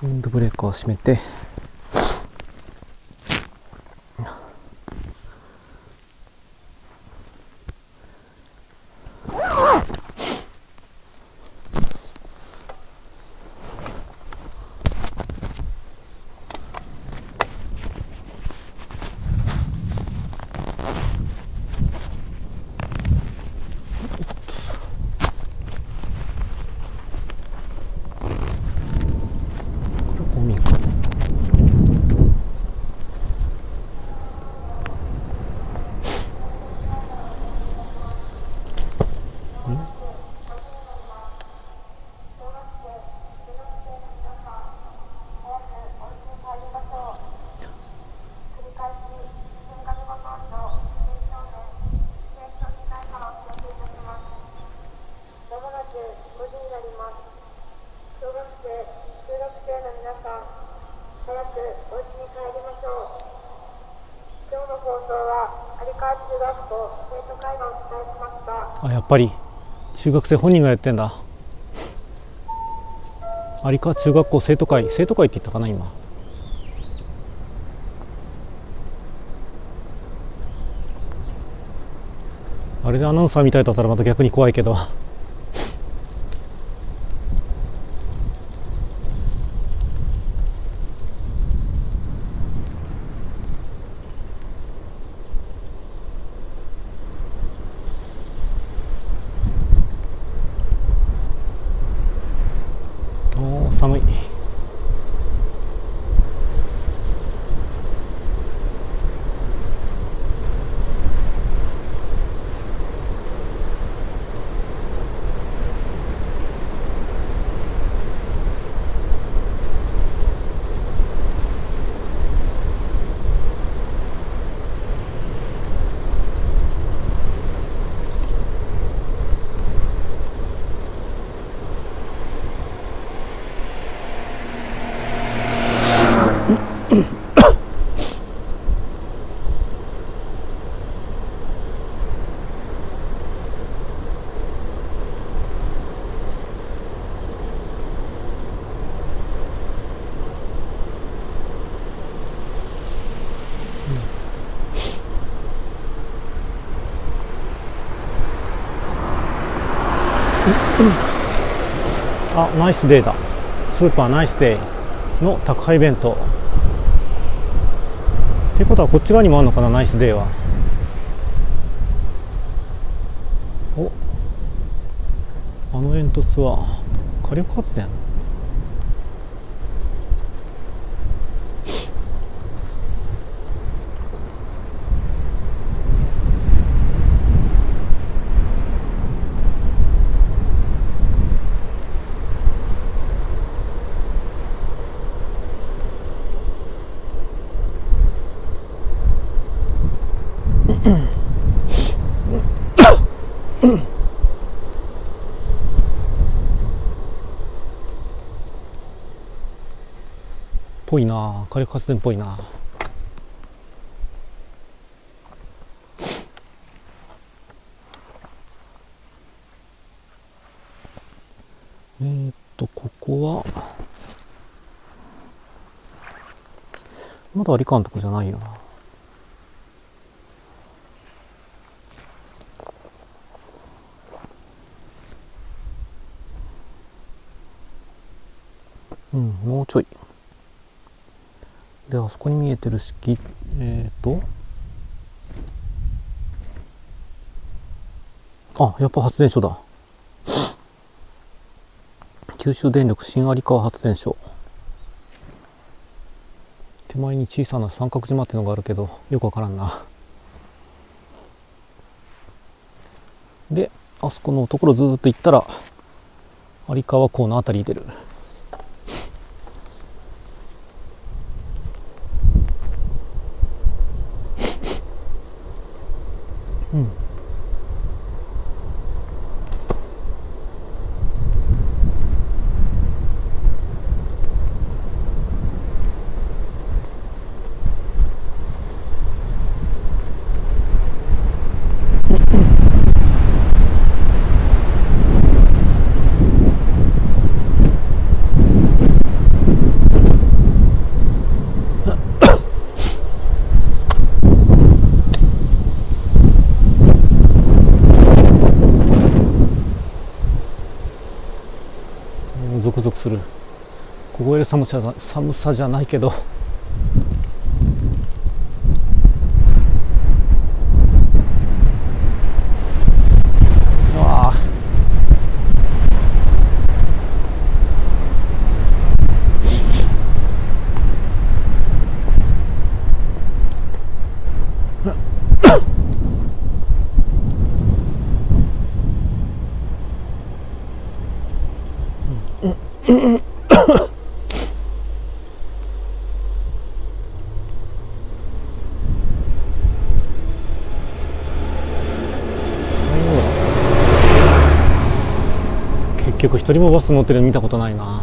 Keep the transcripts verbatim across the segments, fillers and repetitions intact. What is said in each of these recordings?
ウィンドブレーカーを閉めて、あ、やっぱり中学生本人がやってんだ。有川中学校生徒会、生徒会って言ったかな今。あれでアナウンサーみたいだったらまた逆に怖いけど。おー、寒い。あ、ナイスデーだ。スーパーナイスデーの宅配弁当ってことはこっち側にもあるのかな、ナイスデーは。お、あの煙突は火力発電。ぽいな、火力発電っぽいな。えーっとここはまだ有川のとこじゃないよな。うん、もうちょいで、あそこに見えてる式、えっとあ、やっぱ発電所だ。九州電力新有川発電所。手前に小さな三角島っていうのがあるけどよくわからんな。で、あそこのところずーっと行ったら有川港のあたりに出る。うん。 クする。凍える寒さじゃ寒さじゃないけど、うわあ、結局一人もバス乗ってるの見たことないな。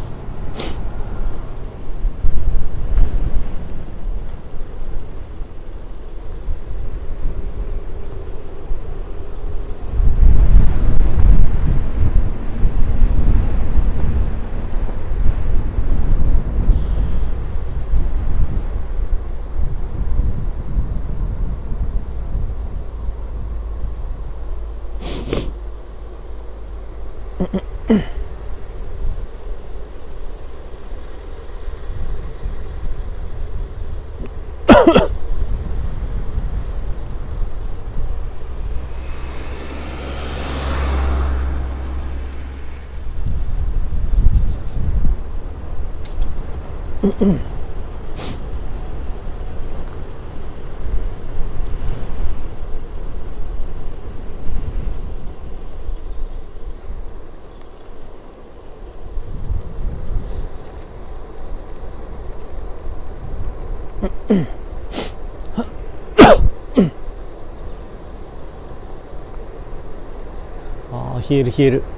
ああ、冷える冷える。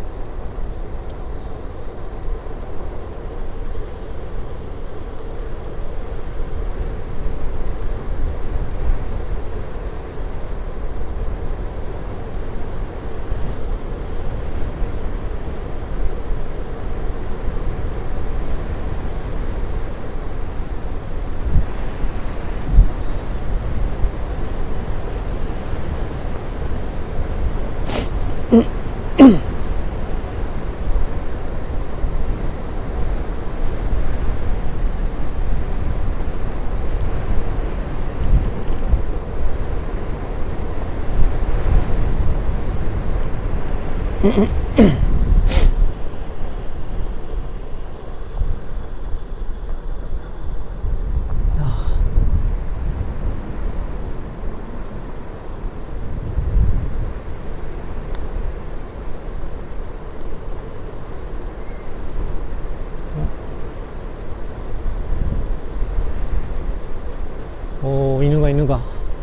おお、犬が犬が。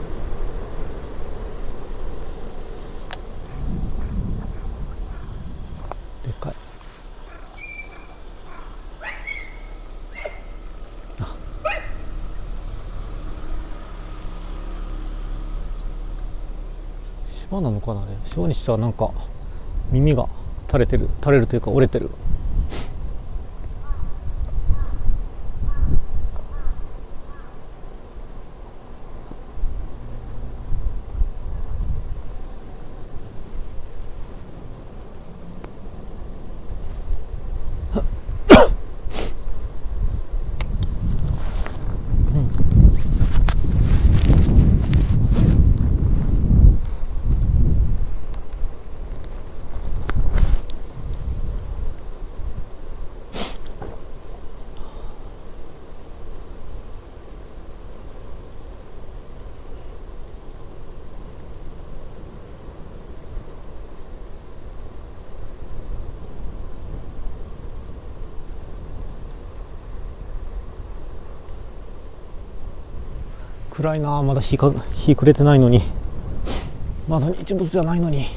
でかい。あ、芝なのかなあれ。芝にしたらなんか耳が垂れてる、垂れるというか折れてる。暗いな、まだ日が日暮れてないのに、まだ日没じゃないのに。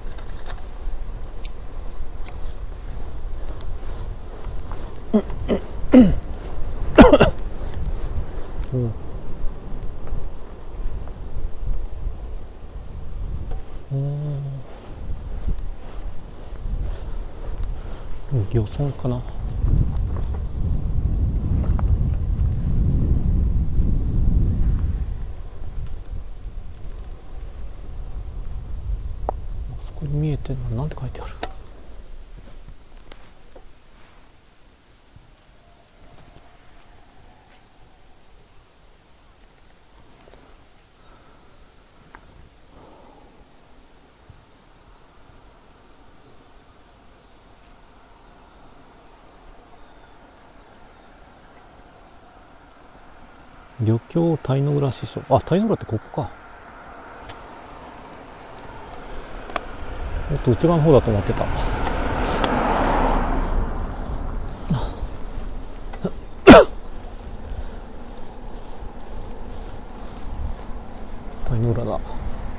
漁村かな。あそこに見えてるのは何て書いてある。 漁協鯛の浦支所。あ、鯛の浦ってここか。もっと内側の方だと思ってた。鯛の浦だ。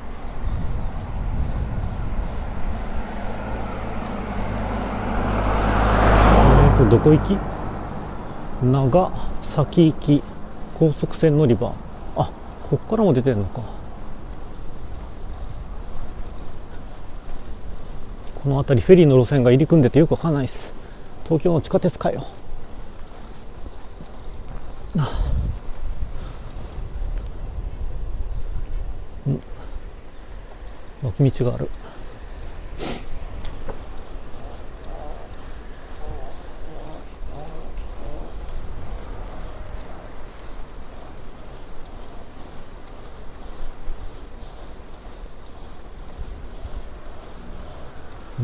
えっとどこ行き？長崎行き高速船乗り場。あ、こっからも出てるのか。この辺りフェリーの路線が入り組んでてよくわかんないです。東京の地下鉄かよ。うん、脇道がある。うん、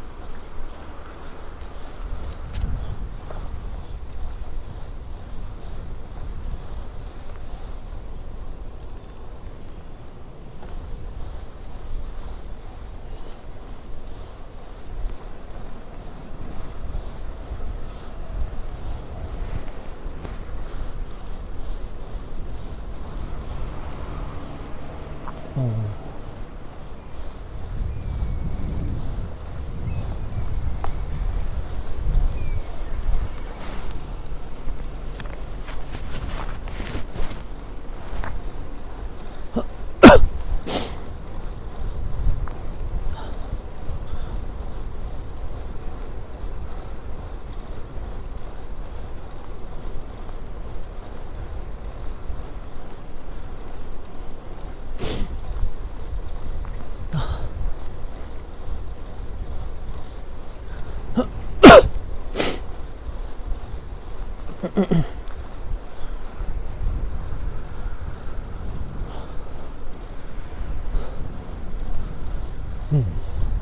うん、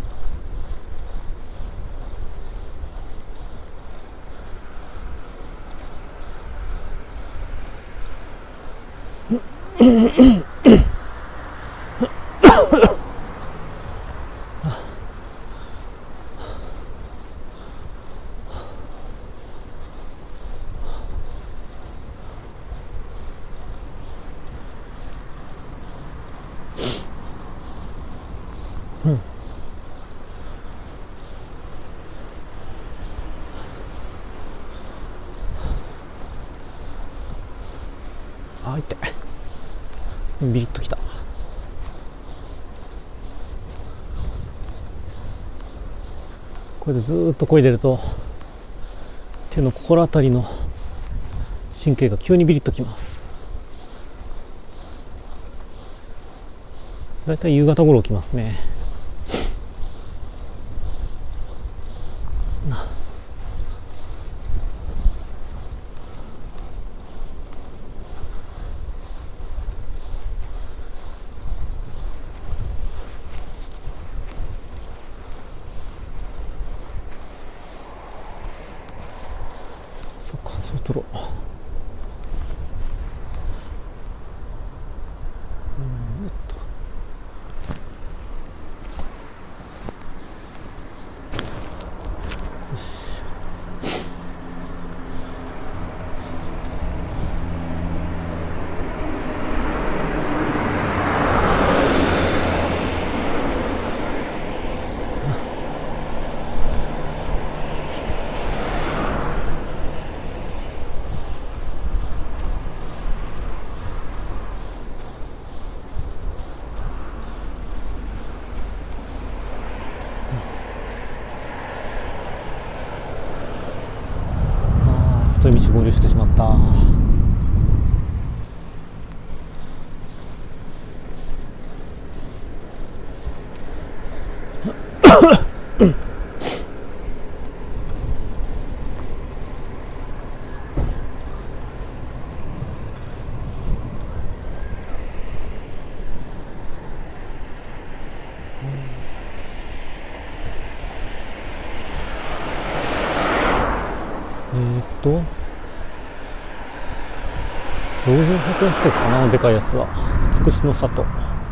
うん、あ、痛い。ビリッときた。これでずーっと漕いでると手の心当たりの神経が急にビリッときます。だいたい夕方頃起きますね。そっか、そろそろ。うんっと。よし。太い道合流してしまった。えーっと老人保健施設かな、でかいやつは。つくしの里。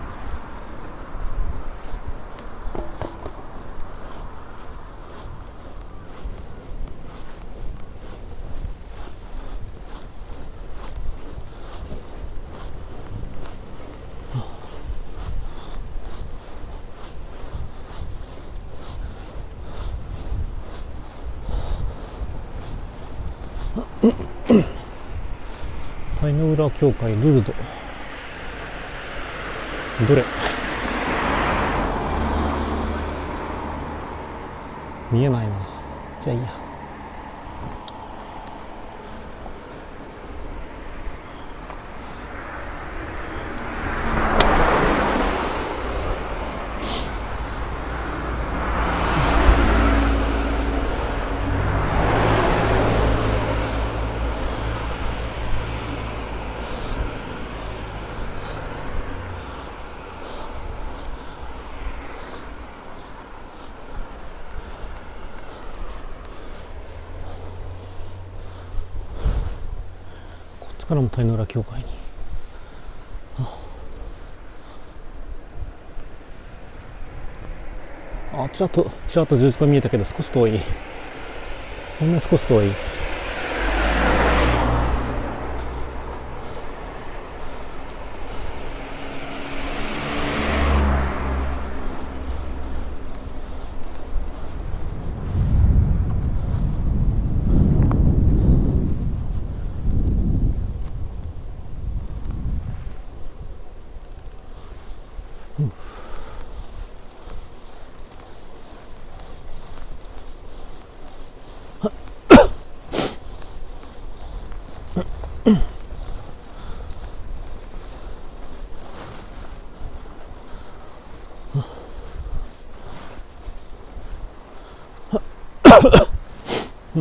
鯛の浦教会ルルド。どれ見えないな。じゃあいいや。からも鯛の浦教会に。ああ、ちらっとちらっと十字架見えたけど少し遠い。ほんの少し遠い。うん、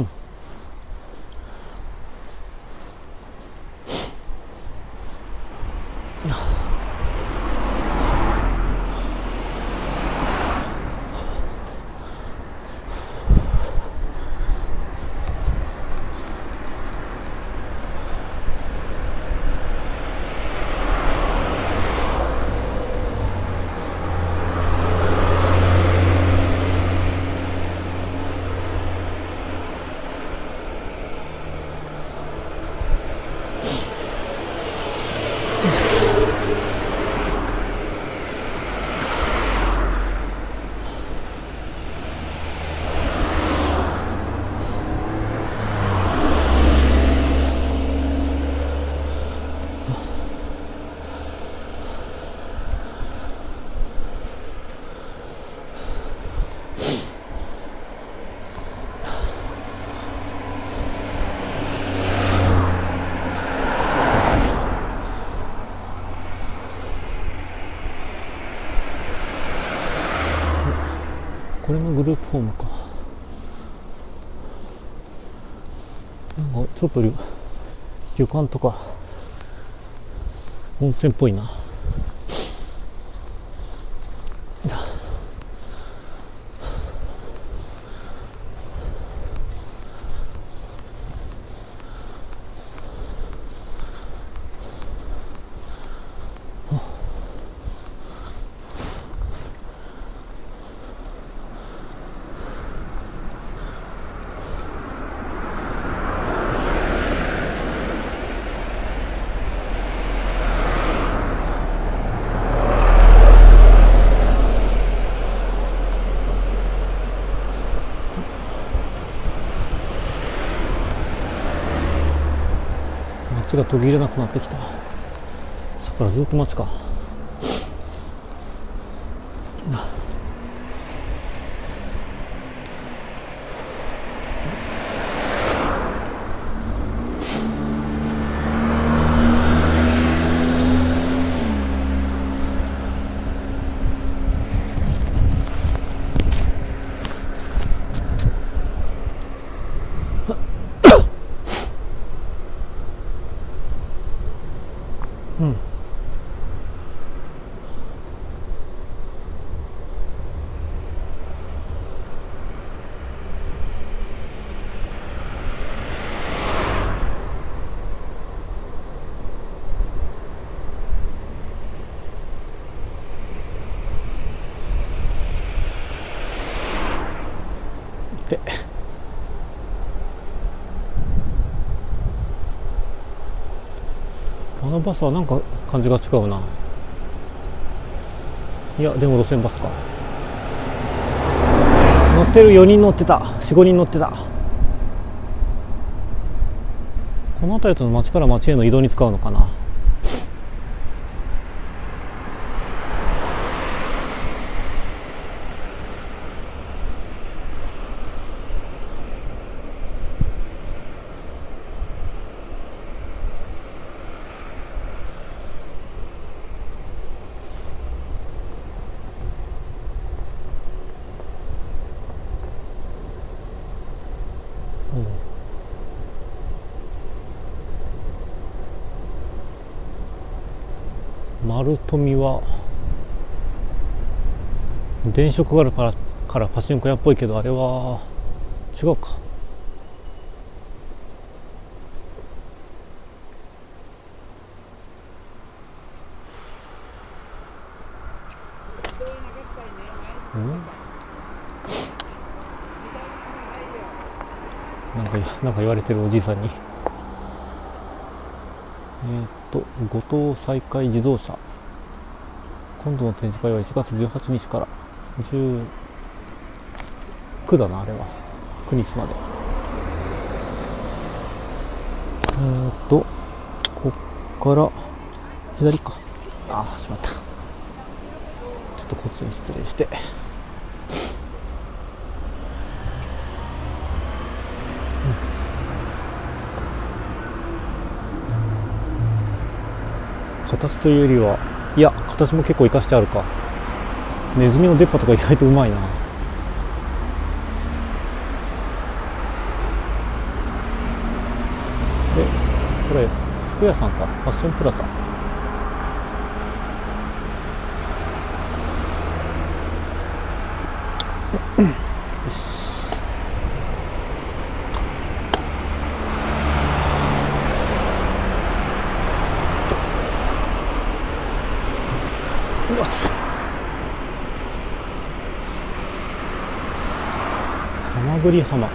これのグループホームか。なんかちょっと旅館とか温泉っぽいな。街が途切れなくなってきた。そこからずっと街か。うん。 あのバスはなんか感じが違うな。いやでも路線バスか。乗ってるよにん乗ってた。 よん、ごにん乗ってた。この辺りとの町から町への移動に使うのかな。丸富は電飾があるからからパチンコ屋っぽいけど、あれは違うか。なんかなんか言われてるおじいさんに。えーっと後藤再開自動車、今度の展示会はいちがつじゅうはちにちからじゅうくだな、あれはくにちまで。えーっとこっから左か。ああしまった。ちょっとこっちに失礼して。形というよりは、いや形も結構生かしてあるか。ネズミの出っ歯とか意外とうまいな。でこれ服屋さんか。ファッションプラザ。よし。はまぐり浜。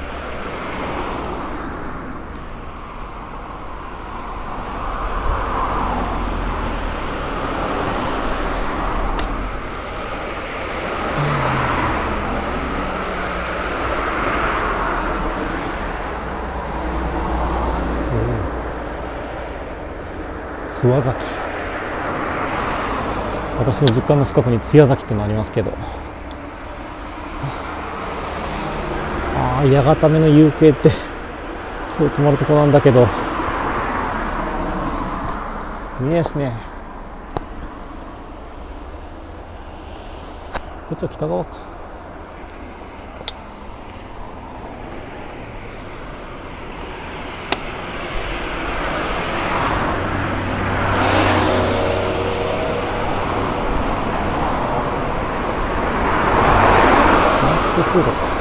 津和崎。私の実家の近くに津屋崎ってのありますけど、ああ八幡目の夕景って今日泊まるとこなんだけど見えやしね。こっちは北側か。フードか。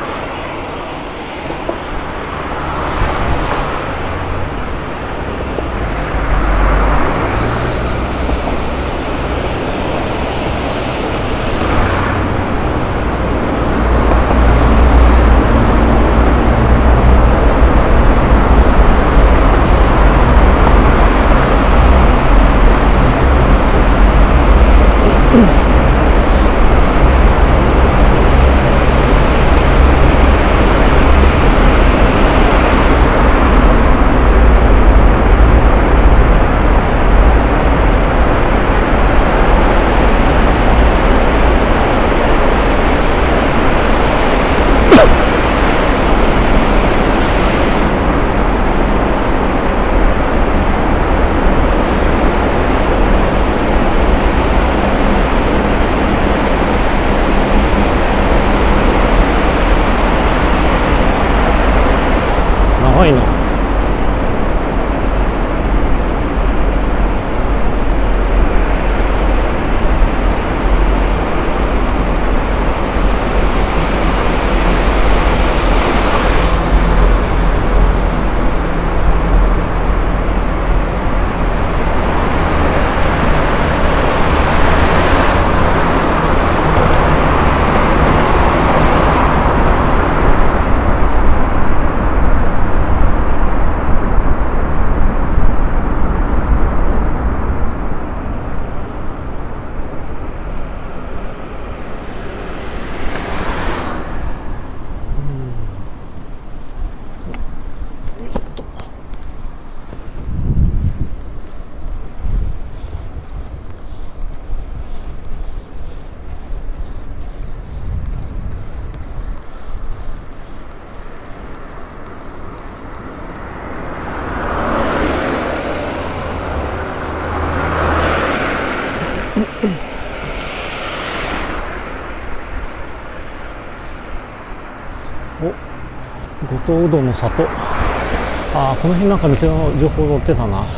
とうどんの里。ああ、この辺なんか店の情報載ってたな。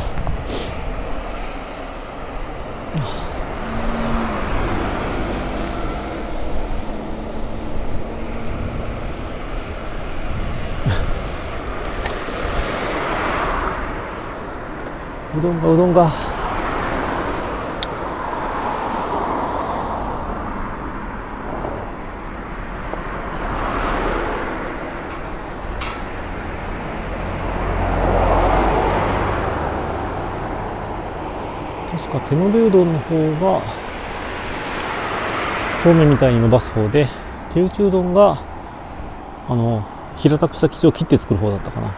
うどんがうどんが確か手延べうどんの方がそうめんみたいに伸ばす方で、手打ちうどんがあの平たくした生地を切って作る方だったかな。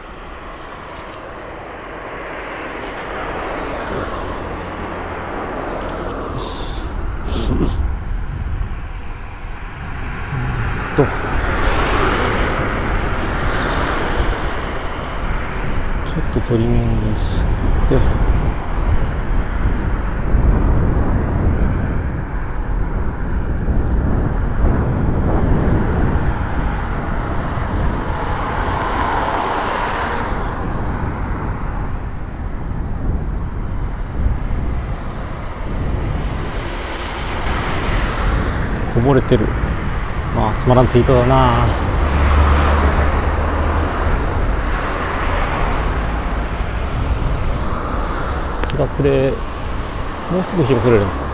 とちょっと鶏麺にしてこぼれてる。まあつまらんツイートだな。日が暮れ、もうすぐ日が暮れるのか。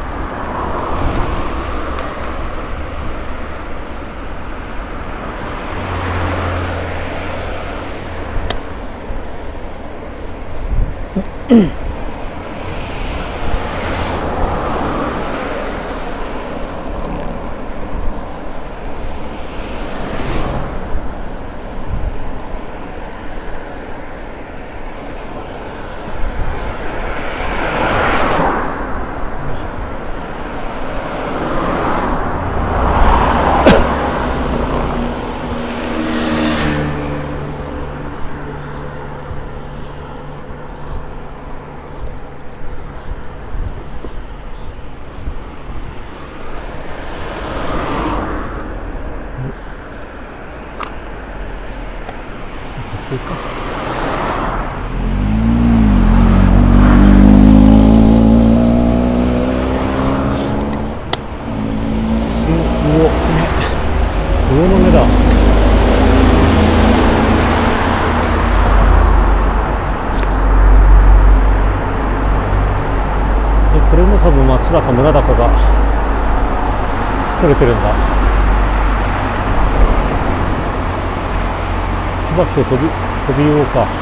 していくか。新魚目、魚の目だ。でこれも多分町だか村だかが取れてるんだ。椿と飛び飛び魚か。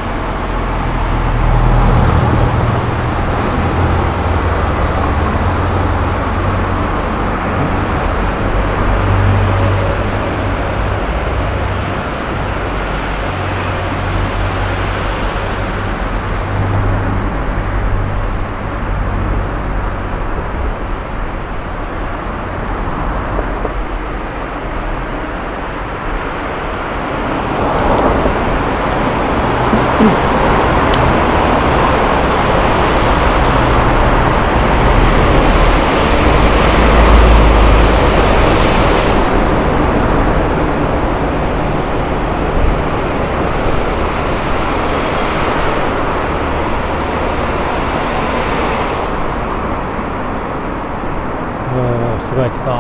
市街地だ。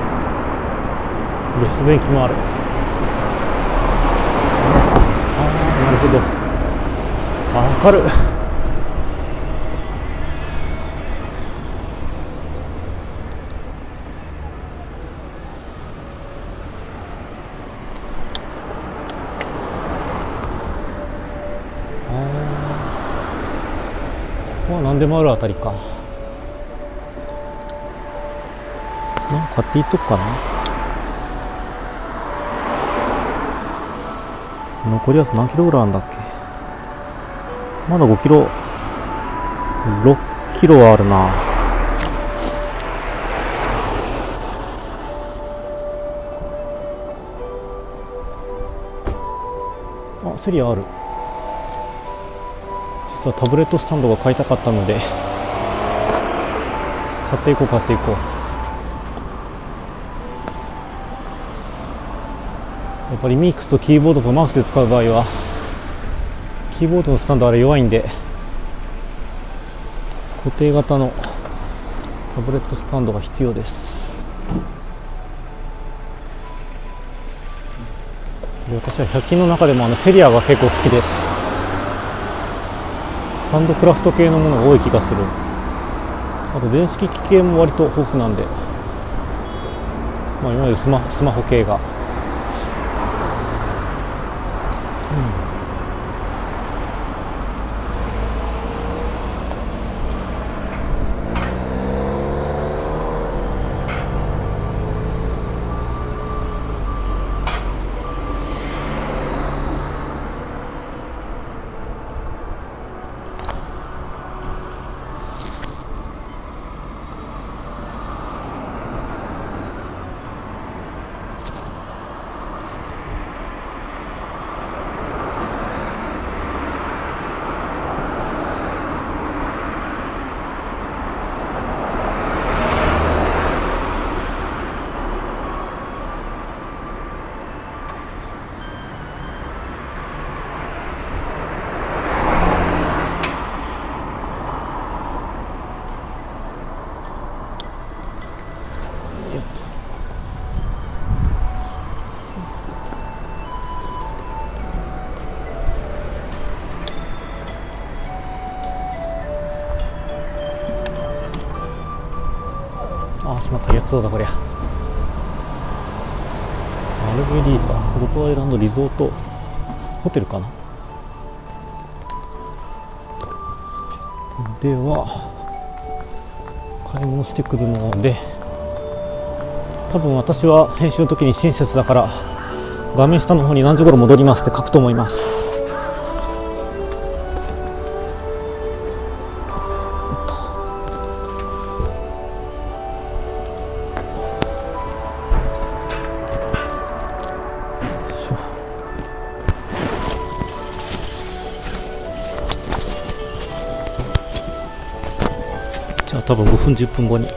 留守電機もある。ああ、なるほど。あ、わかる。ああ、ここは何でもあるあたりか。なんか買っていっとくかな。残りは何キロぐらいあるんだっけ。まだごキロ、ろっキロはあるな。あ、セリアある。実はタブレットスタンドが買いたかったので買っていこう買っていこう。 やっぱりミックスとキーボードとマウスで使う場合はキーボードのスタンドあれ弱いんで、固定型のタブレットスタンドが必要です。で、私はひゃく均の中でもあのセリアが結構好きです。ハンドクラフト系のものが多い気がする。あと電子機器系も割と豊富なんで、まあ、いわゆるスマ、スマホ系が、うん、ああ、しまった、やつそうだこりゃ。マルゲリータフロトアイランドリゾートホテルかな。では買い物してくるので、多分私は編集の時に親切だから画面下の方に何時頃戻りますって書くと思います。じゃあ多分ごふんじゅっぷんごに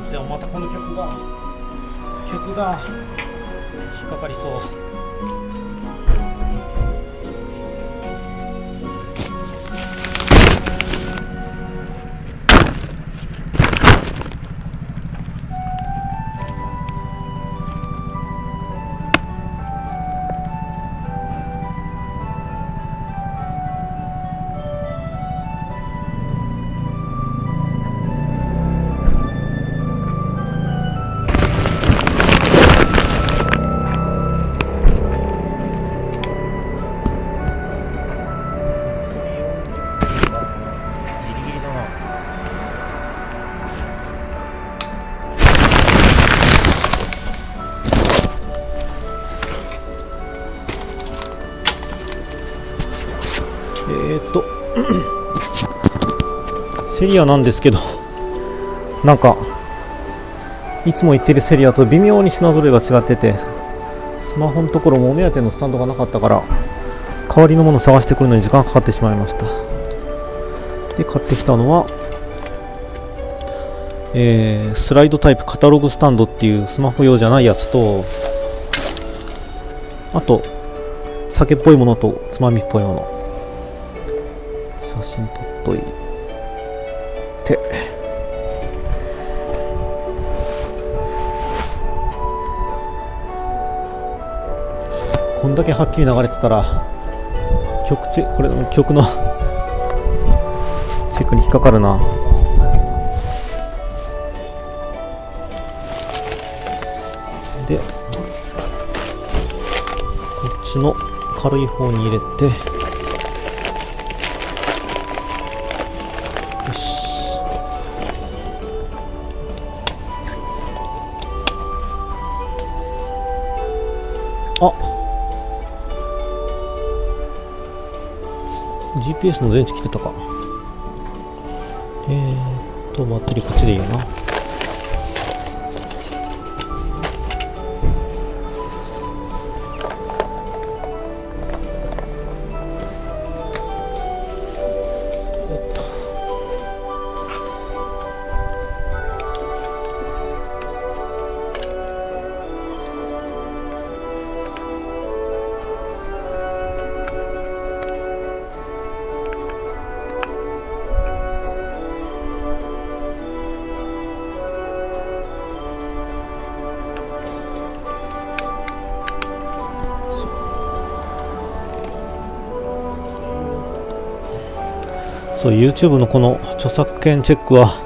ってもまたこの曲が曲が引っかかりそう。えーっとセリアなんですけど、なんかいつも言ってるセリアと微妙に品揃えが違ってて、スマホのところもお目当てのスタンドがなかったから代わりのものを探してくるのに時間かかってしまいました。で買ってきたのは、えー、スライドタイプカタログスタンドっていうスマホ用じゃないやつと、あと酒っぽいものとつまみっぽいもの、写真撮っといて、こんだけはっきり流れてたら曲チこれ曲のチェックに引っかかるな。でこっちの軽い方に入れて、よし、あ、ジーピーエス の電池切れたか。えーっとバッテリーこっちでいいよな。そう、 YouTube のこの著作権チェックは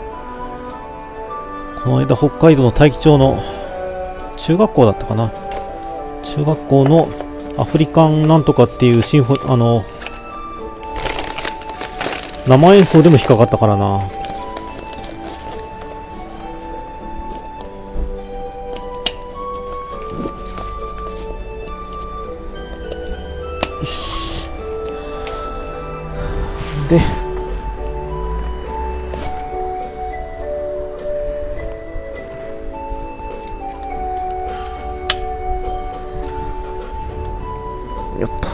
この間北海道の大樹町の中学校だったかな、中学校のアフリカンなんとかっていうシンフォあの生演奏でも引っかかったからな。よし、でよっと、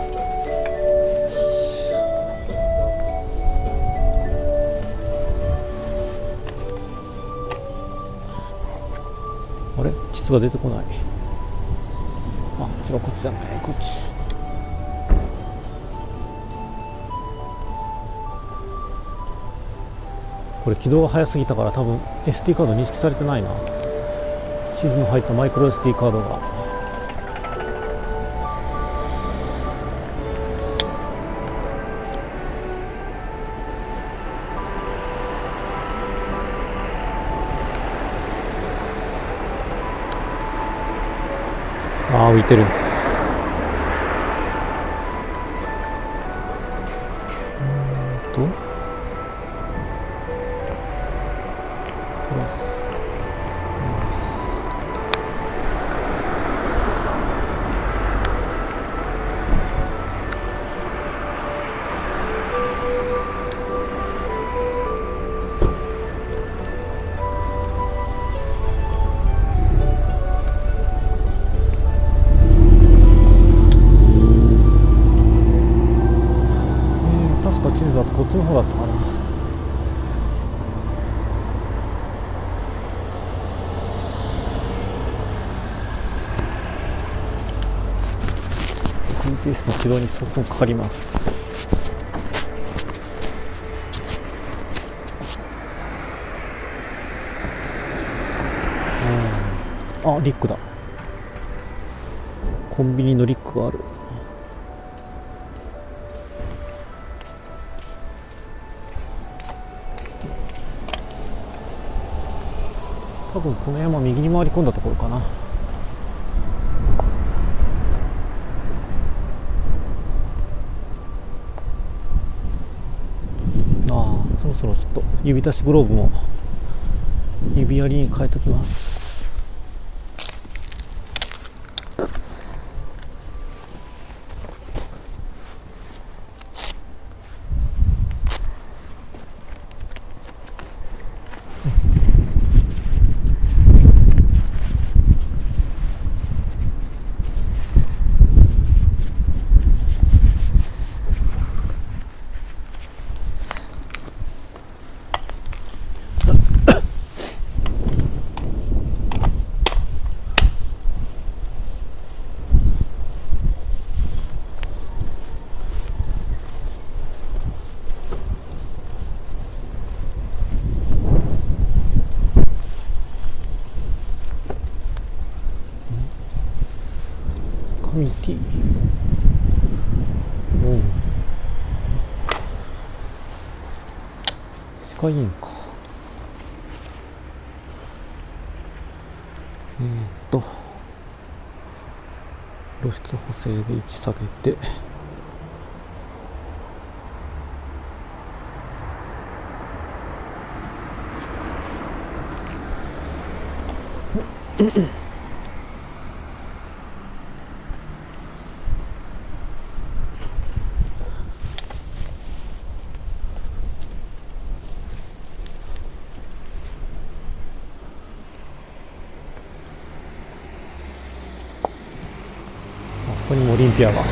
あれ膣が出てこない。あ、違う、こっちじゃない、こっち。これ起動が早すぎたから多分 エスディー カード認識されてないな。地図の入ったマイクロ エスディー カードが。ああ、浮いてる。うーんと地図だとこっちの方だったかな。 ジーピーエス の起動に数分かかります。うん、あ、リックだ。コンビニのリックがある。多分この山右に回り込んだところかな。ああ、そろそろちょっと指出しグローブも指槍に変えときます。ミティ、おう、歯科医院か。えー、っと露出補正で位置下げて、ここにもオリンピアが。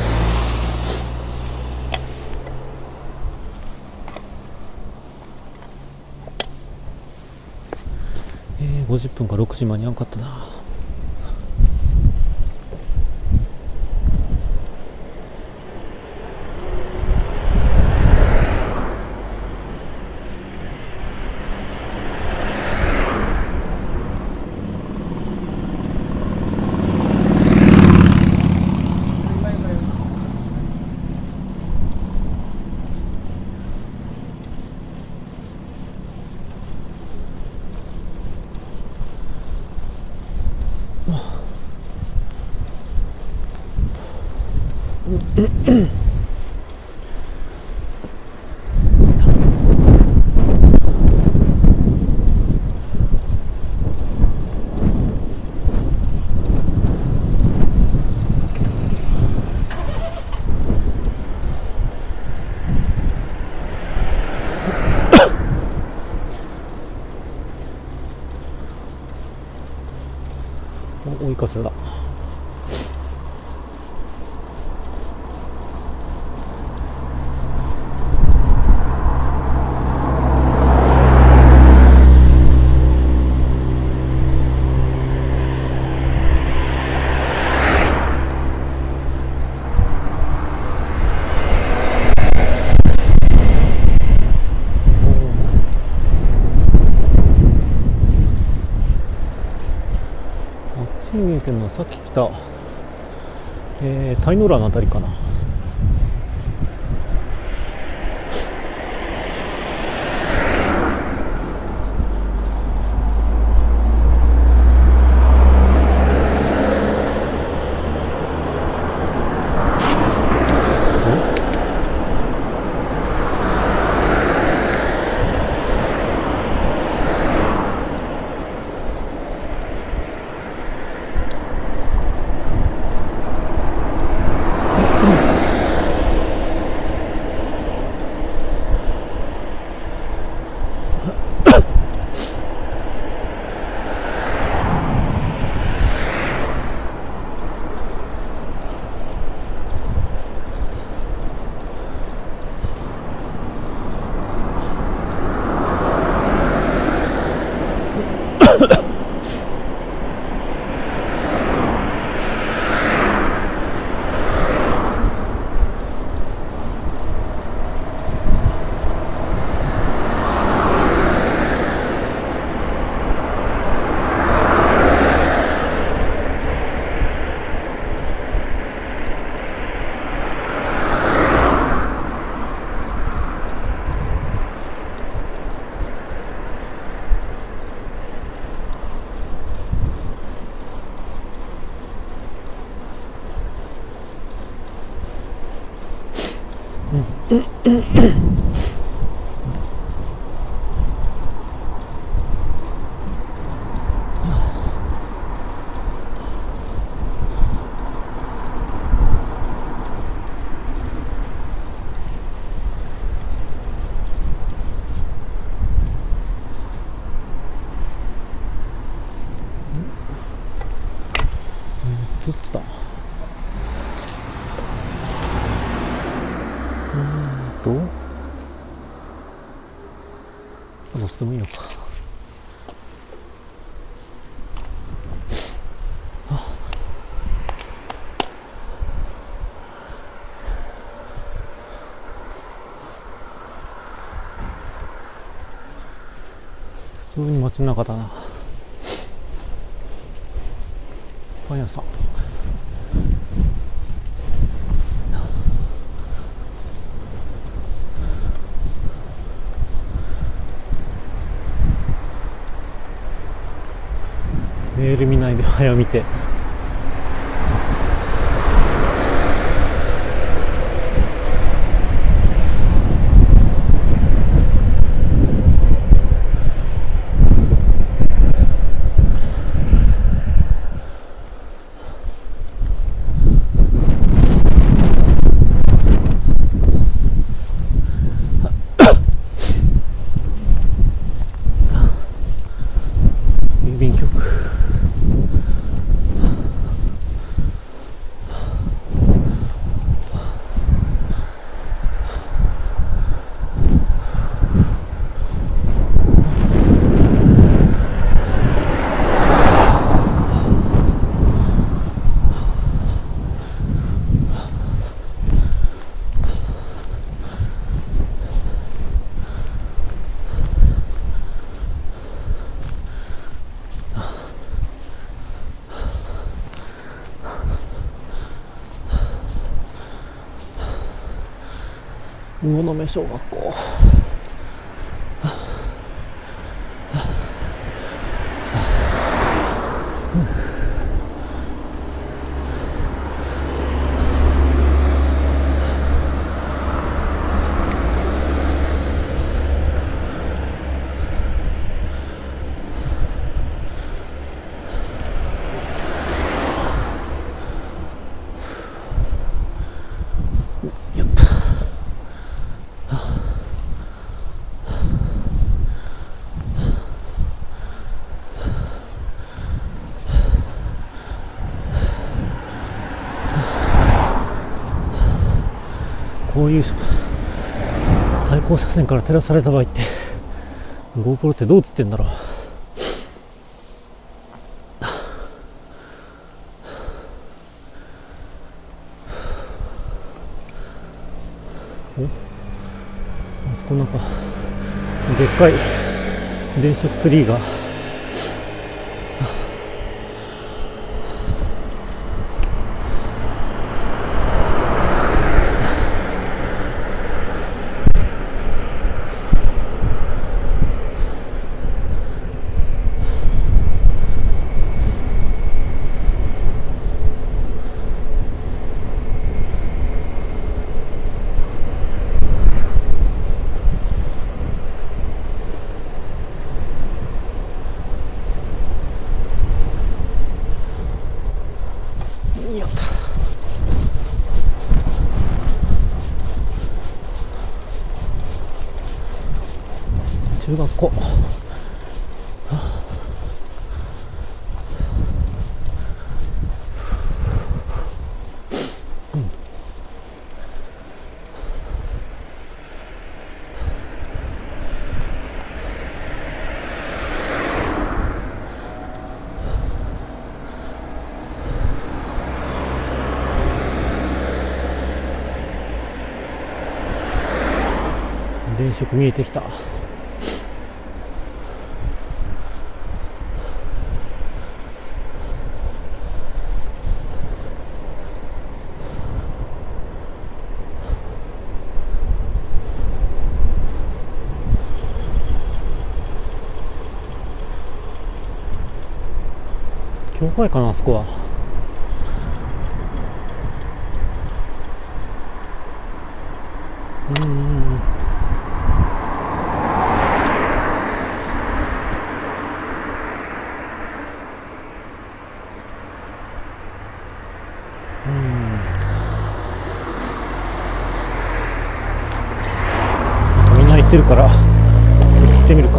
えー、ごじゅっぷんかろくじ間に合わんかったな。追い風だ。見えてるのはさっき来た、えー、鯛の浦のあたりかな。うん。 どっちだ。うーんとどっちでもいいのか。普通に街の中だな。パン屋さん。メール見ないで早見て。郵便局。魚目小学校。やった。こういう対向車線から照らされた場合って GoPro ってどう映ってんだろう。お、あそこなんかでっかい電飾ツリーが。やった。中学校。うん、電飾見えてきた。教会かな、あそこは。 うんうんうん。うん。みんな行ってるから移ってみるか。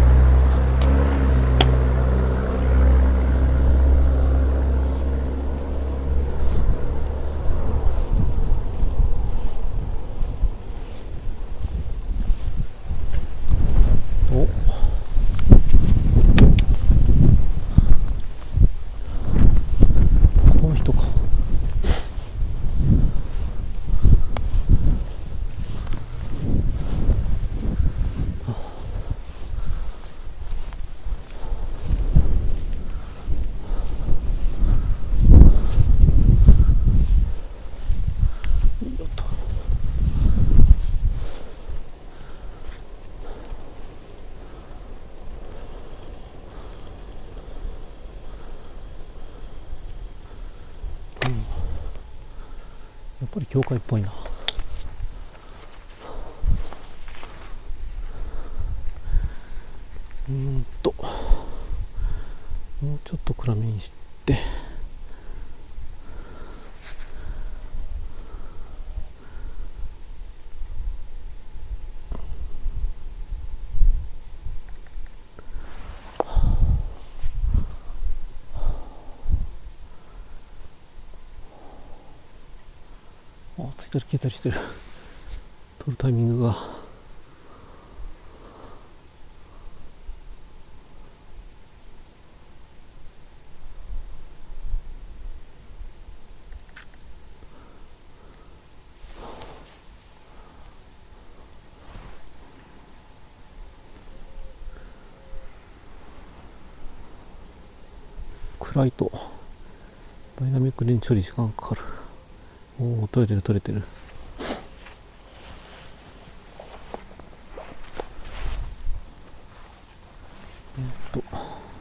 お、この人か。よっと。やっぱり教会っぽいな。うーんともうちょっと暗めにして、あ、ついたり消えたりしてる。撮るタイミングが。暗いとダイナミックレンジ処理時間かかる。おお、撮れてる撮れてる。えっと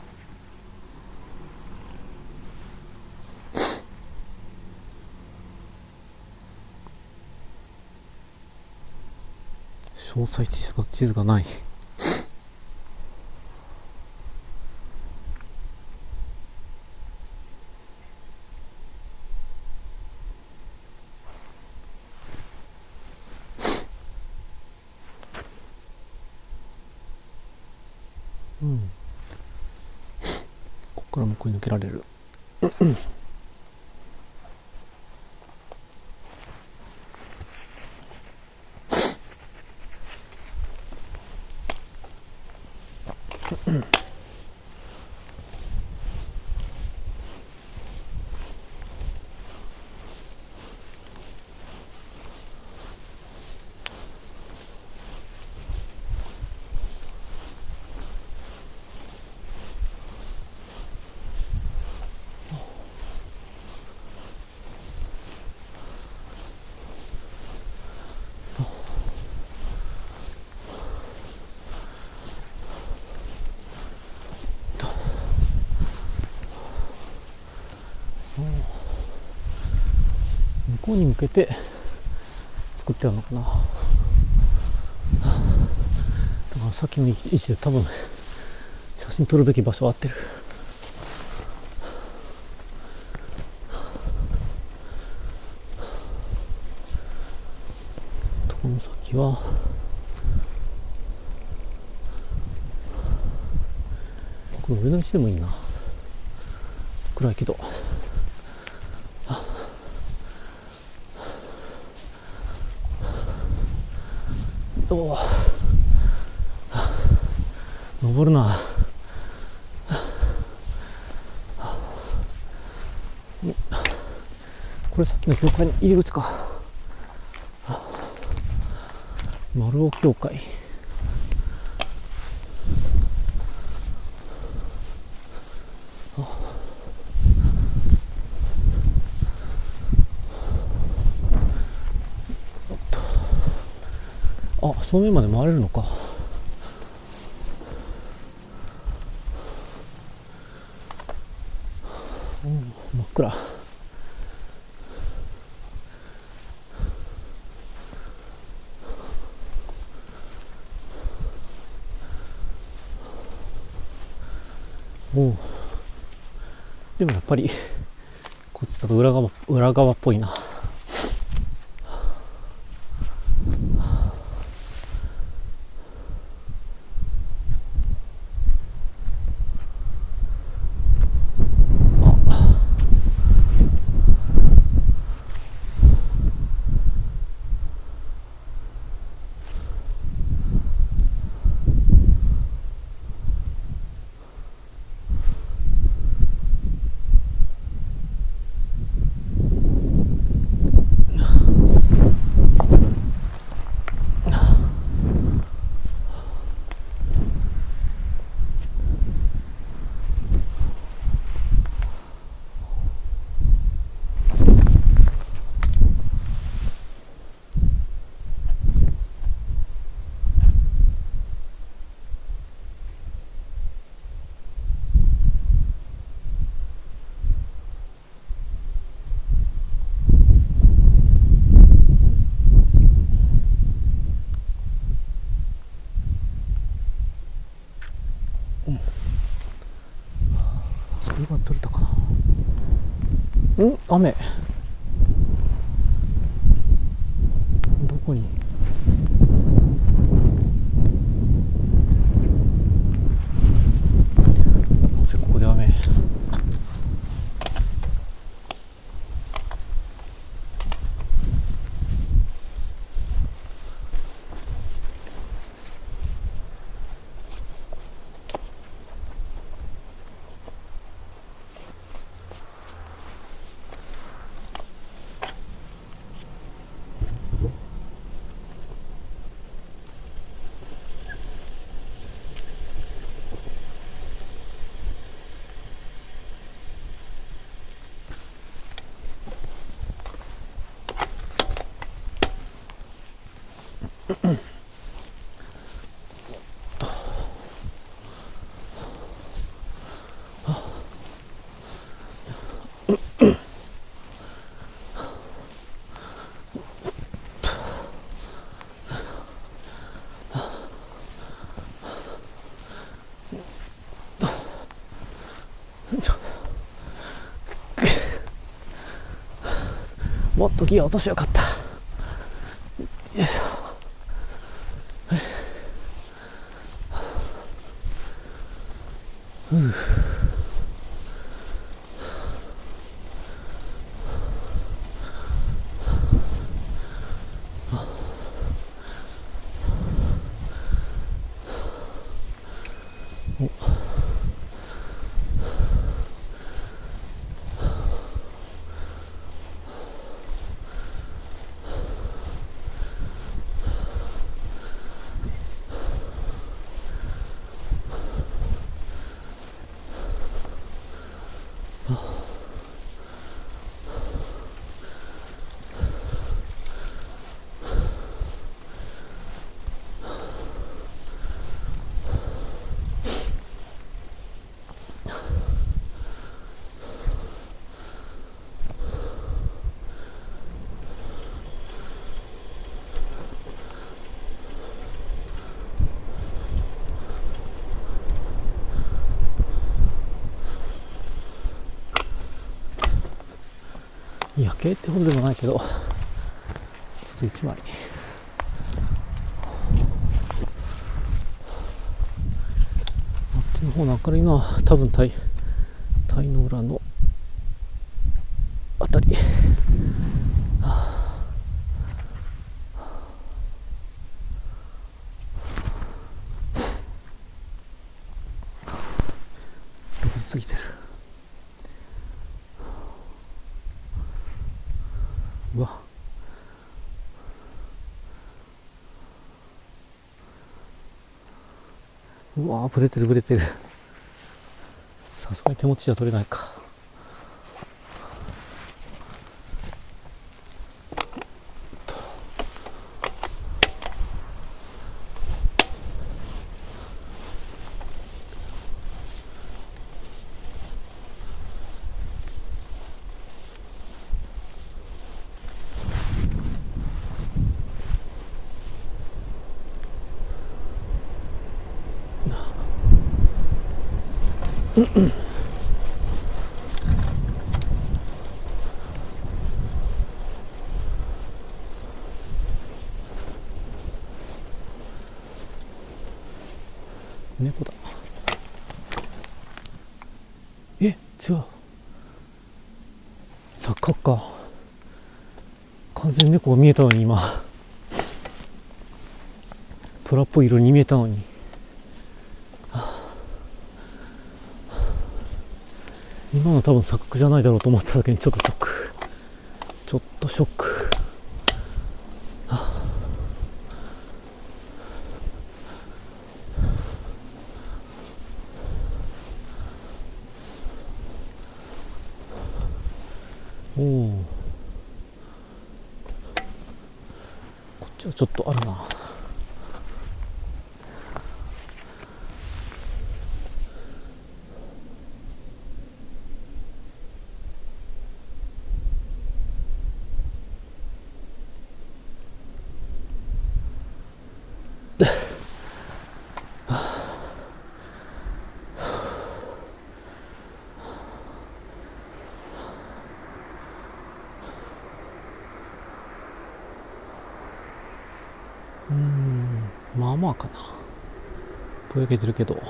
詳細地図が地図がない。うん。ここから向こうに抜けられる。向こうに向けて作ってあるのかな。だからさっきの位置で多分写真撮るべき場所は合ってる。この先はこの上の道でもいいな。暗いけど。おお、登るな。これさっきの教会の入り口か。丸尾教会。あ、正面まで回れるのか。うん、真っ暗。 おう、でもやっぱりこっちだと裏側裏側っぽいな。今取れたかな。ん、雨どこに。なぜここで雨。もっとギア落としよかった。よいしょ。ふう。夜景ってほどでもないけど、ちょっと一枚。あっちの方の明るいのは多分鯛鯛の浦のあたり。ろくじ過ぎてる。うわ、うわ、ブレてるブレてる。さすがに手持ちじゃ取れないか。 猫だ。え、違う。錯覚か。完全に猫が見えたのに今。虎っぽい色に見えたのに。今の多分錯覚じゃないだろうと思っただけにちょっとショック。ちょっとショック。おお。こっちはちょっとあるな。うーん、まあまあかな。ぼやけてるけど。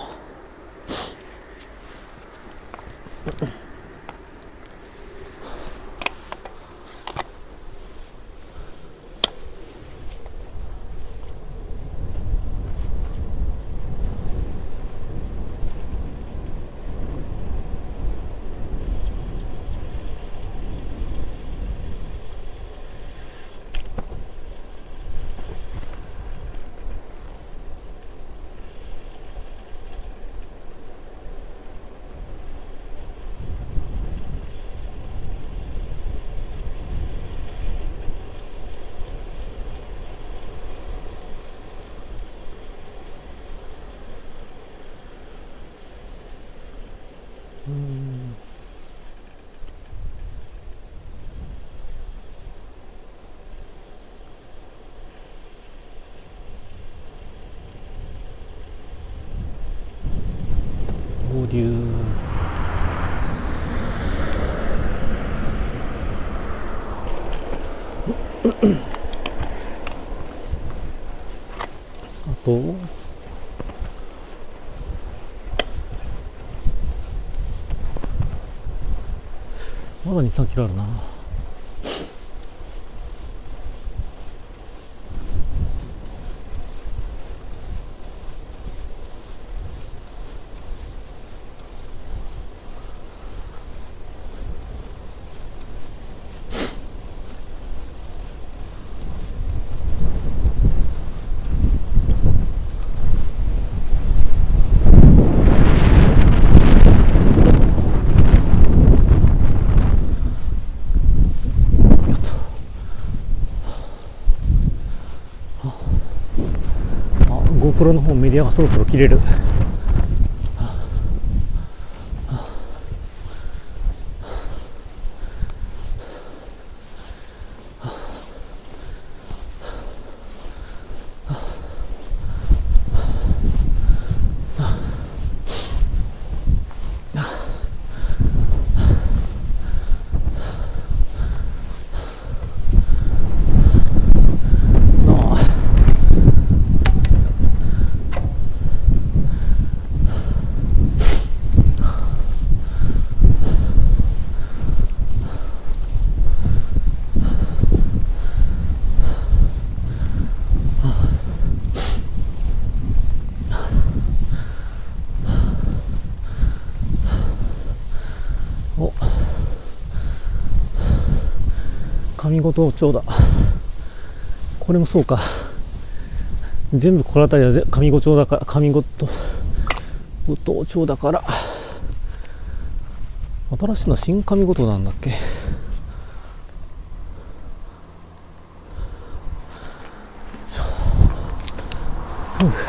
うーん。合流。あとまだに、さんキロあるな。GoPro の方メディアがそろそろ切れる。お、上五島町だ。これもそうか。全部この辺りは上五町だから、上五島町だから。新しいのは新上五島なんだっけ。ふう。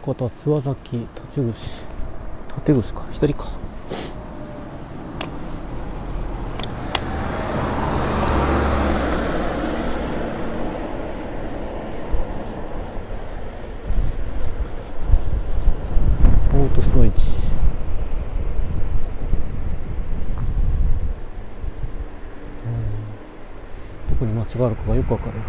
方、津和崎、立串、立串か、左か。大都市の位置。どこに町があるかがよくわかる。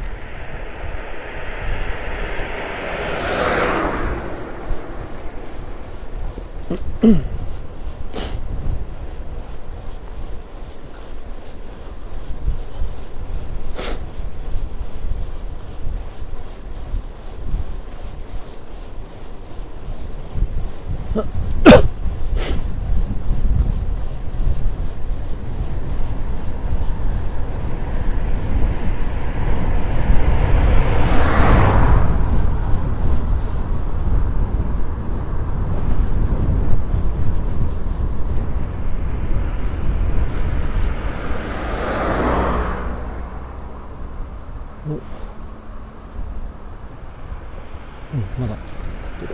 うん、まだつってる。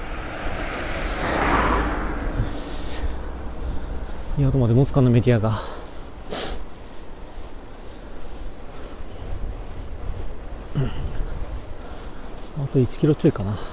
よし。宿まで持つかな、メディアが。あといちキロちょいかな。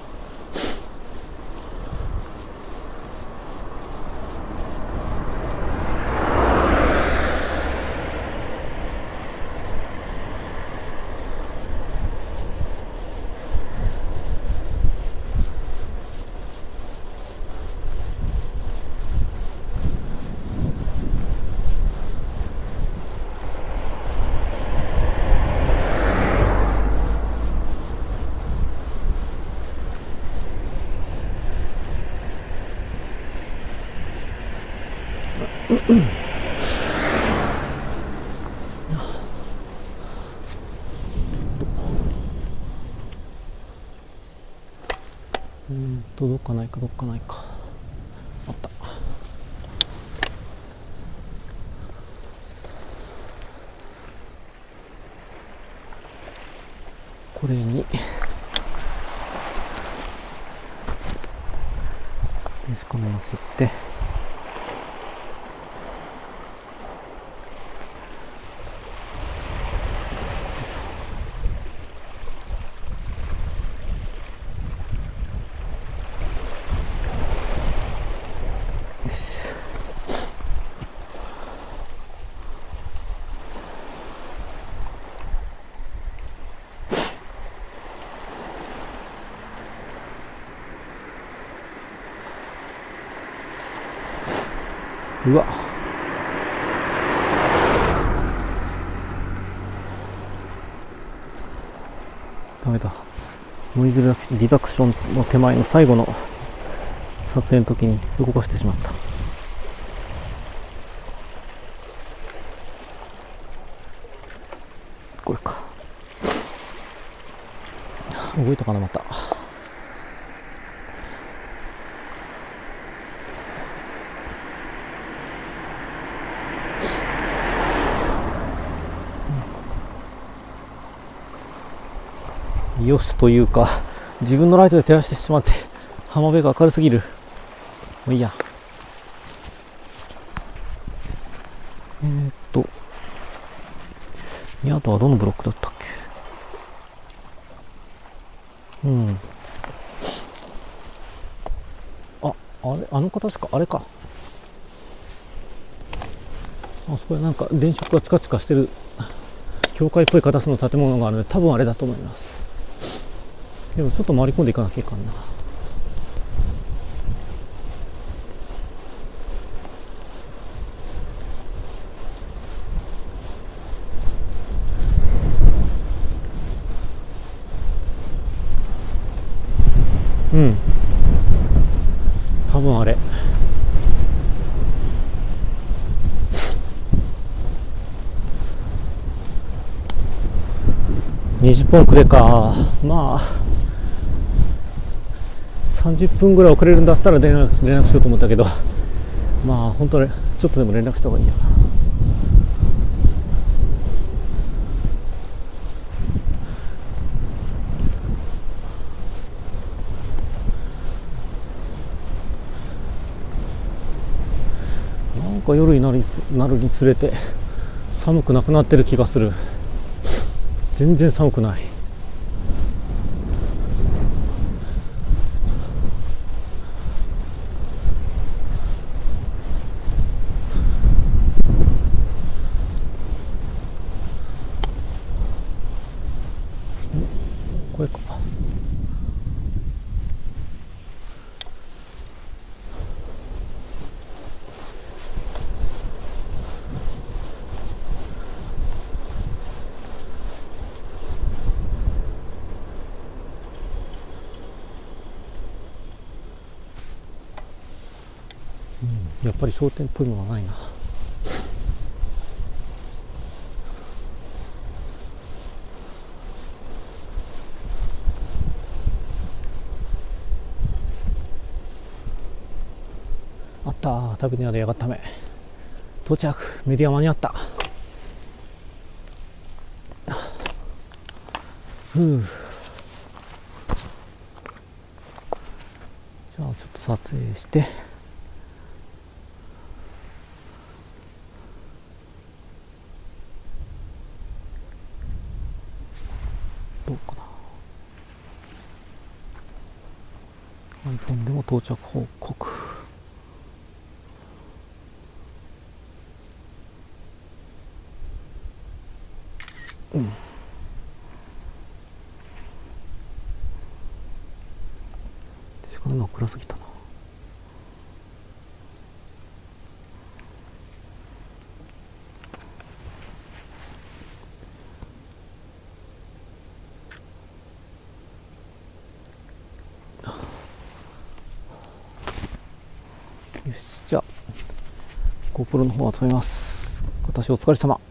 うんと、どっかないかどっかないか。あった。これに水かませて、うわ、ダメだ。ノイズリダクションの手前の最後の撮影の時に動かしてしまった。これか。動いたかな、また。よしというか、自分のライトで照らしてしまって浜辺が明るすぎる。もういいや。えー、っとあとはどのブロックだったっけ。うん、ああれ、あの形か、あれか。あそこでなんか電飾がチカチカしてる教会っぽい形の建物があるので、多分あれだと思います。でもちょっと回り込んでいかなきゃいかんな。うん、多分あれ。にじゅっぷん遅れか。まあさんじゅっぷんぐらい遅れるんだったら連絡、連絡しようと思ったけど、まあ本当にちょっとでも連絡した方がいいや。 か夜になるなるにつれて寒くなくなってる気がする。全然寒くない。これか。うん、やっぱり商店っぽいものはないな。あったー、食べてやれやがっため。到着。メディア間に合った。ふう。じゃあちょっと撮影して、どうかな。iPhone でも到着報告。うん。しかも今暗すぎたな。よし、じゃあ GoPro の方は止めます。私お疲れ様。